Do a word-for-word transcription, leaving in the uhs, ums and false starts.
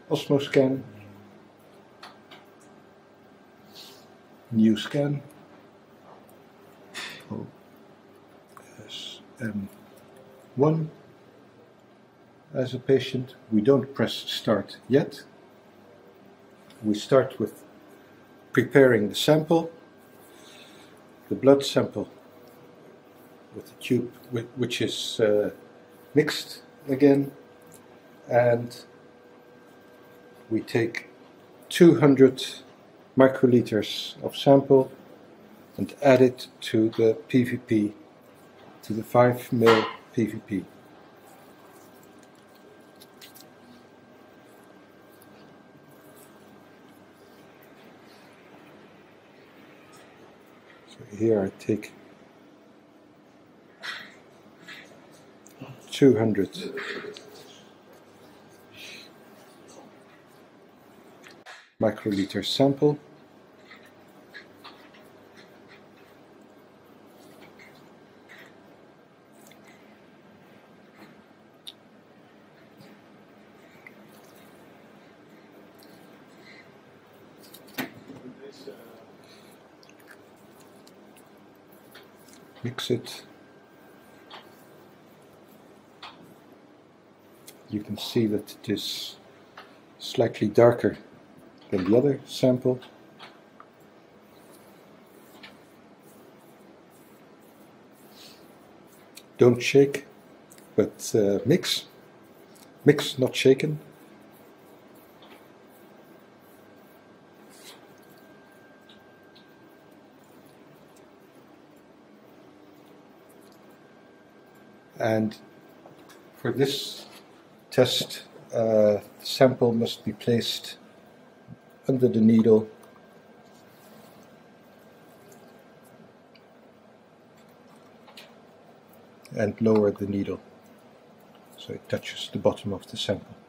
osmoscan, new scan, O S M one. As a patient, we don't press start yet. We start with preparing the sample, the blood sample with the tube which is uh, mixed again, and we take two hundred microliters of sample and add it to the P V P, to the five mil P V P. So here I take two hundred microliter sample, mix it. You can see that it is slightly darker than the other sample. Don't shake, but uh, mix. Mix, not shaken. And for this test, uh, the sample must be placed under the needle and lower the needle so it touches the bottom of the sample.